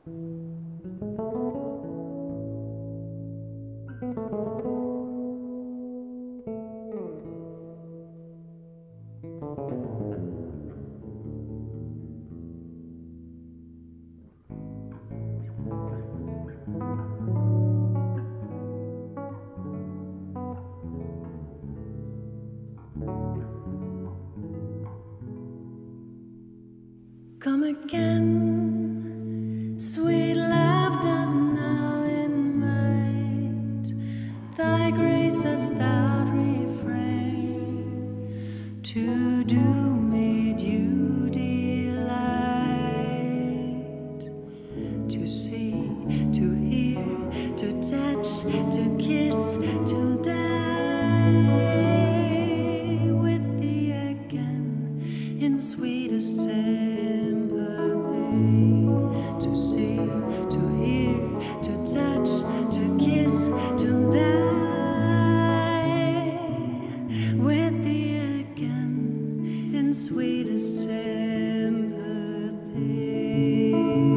Come again, sweet laughter now invite thy graces that refrain to do me due delight, to see, to hear, to touch, to kiss, to die with thee again in sweetest to see, to hear, to touch, to kiss, to die with thee again in sweetest sympathy.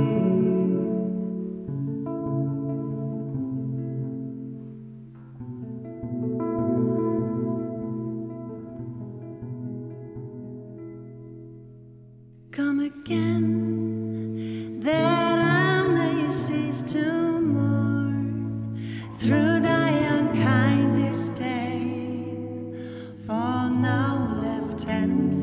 Come again, that I may cease to mourn through thy unkind disdain, for now left and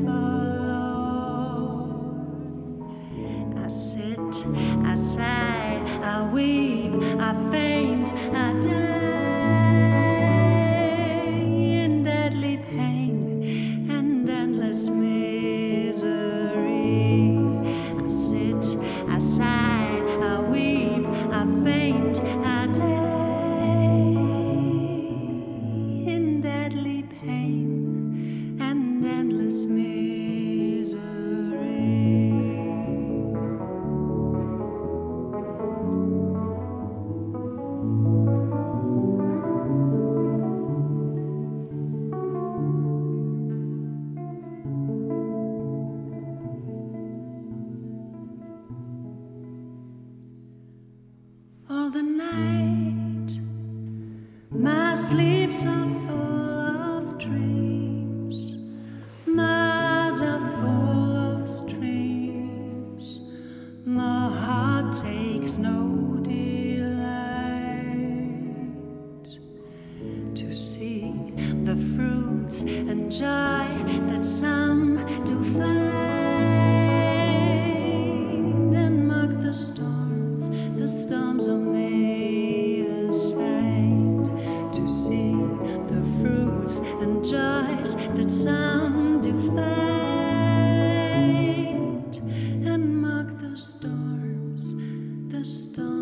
forlorn. I sit, I sigh, I weep, I faint, I die in deadly pain and endless misery. I sit, I sigh, I weep, I faint, I die in deadly pain and endless misery. All the night, my sleeps are full of dreams, my eyes are full of streams, my heart takes no delight to see the fruits and joy that some do find, and mark the storms on their side, to see the fruits and joys that some do find, and mark the storms